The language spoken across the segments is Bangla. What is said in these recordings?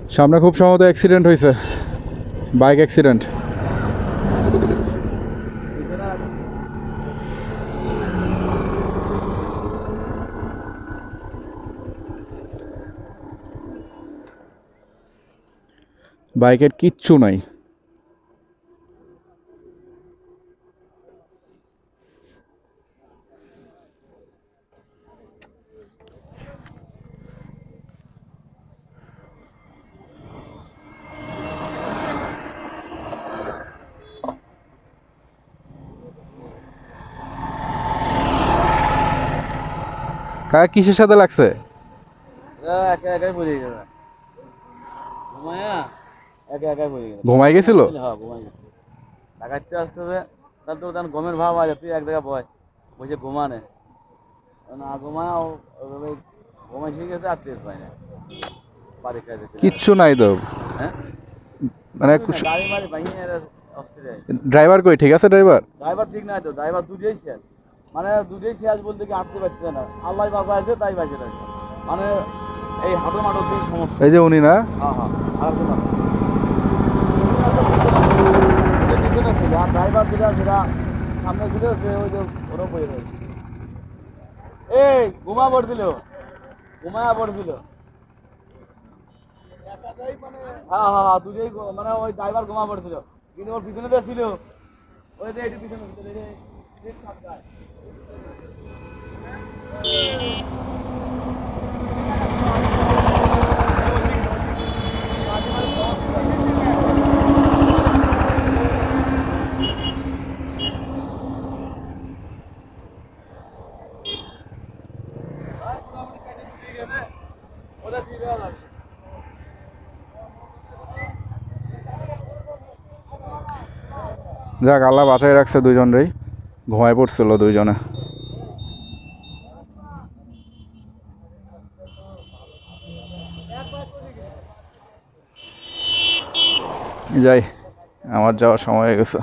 সামনে খুব সম্ভবত অ্যাক্সিডেন্ট হয়েছে, বাইক অ্যাক্সিডেন্ট। বাইকের কিচ্ছু নাই। কাকা কিসের সাথে লাগছে? ঘুমাই গেছিল। গমের ভাব আছে, তুই এক জায়গায় বয় বসে ঘুমানে না, ঘুমায় ঘুমাই শিখে গেছে আর টের পায় না। কিচ্ছু নাই তো, মানে ড্রাইভার কই? ঠিক আছে ড্রাইভার? ড্রাইভার ঠিক নাই তো, ড্রাইভার দুটোই শেষ, মানে দুটোই শেষ বলতে কি আটতে পারছে না, আল্লাহ বাঁচা আছে তাই বাঁচে রয়েছে, মানে এই হাঁটো মাটোর দিয়ে সমস্যা। এই যে উনি না? হ্যাঁ হ্যাঁ, আরেকজন আছে পিছনে ছিল, আর ড্রাইভার যেটা সেটা সামনে ছিল, সে ওই যে ওরও বয়ে রয়েছে। এই ঘুমা পড়ছিল, ঘুমায়া পড়ছিল। হ্যাঁ হ্যাঁ হ্যাঁ, দুটোই মানে ওই ড্রাইভার ঘুমা পড়ছিল, কিন্তু ওর পিছনে যে ছিল ওই যে এটি পিছনে যাক, আল্লাহ বাঁচাই রাখছে দুজনেরই, ঘুমায় পড়ছিল দুইজনে। যাই, আমার যাওয়ার সময় হয়ে গেছে।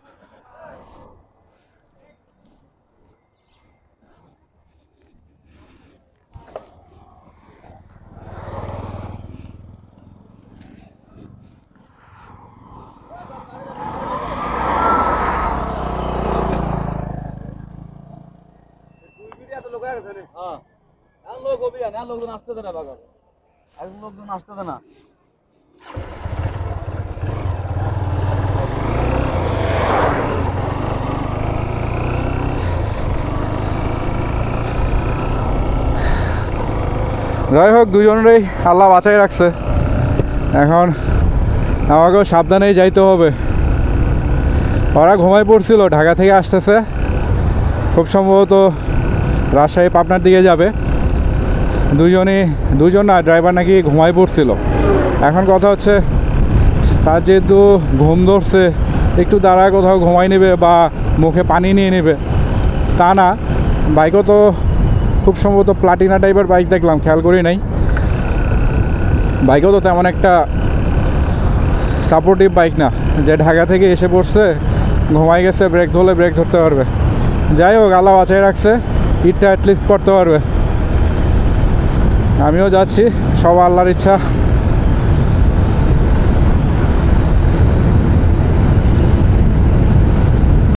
লোকজন আসতে না, বাগান এখন লোকজন আসতে না। যাই হোক, দুজনেরই আল্লাহ বাঁচাই রাখছে। এখন আমাকেও সাবধানেই যাইতে হবে। ওরা ঘুমাই পড়ছিল, ঢাকা থেকে আসতেছে, খুব সম্ভবত রাজশাহী পাবনার দিকে যাবে। দুজন না, ড্রাইভার নাকি ঘুমাই পড়ছিল। এখন কথা হচ্ছে, তার যেহেতু ঘুম ধরছে, একটু দাঁড়ায় কোথাও ঘুমাই নেবে বা মুখে পানি নিয়ে নেবে তা না। বাইকও তো খুব সম্ভবত প্লাটিনা টাইপের বাইক দেখলাম, খেয়াল করি নাই। বাইকও তো তেমন একটা সাপোর্টিভ বাইক না যে ঢাকা থেকে এসে পড়ছে, ঘুমাই গেছে, ব্রেক ধরলে ব্রেক ধরতে পারবে। যাই হোক, আল্লাহ বাঁচাই রাখছে, ইটটা অ্যাটলিস্ট করতে পারবে। আমিও যাচ্ছি, সব আল্লাহর ইচ্ছা।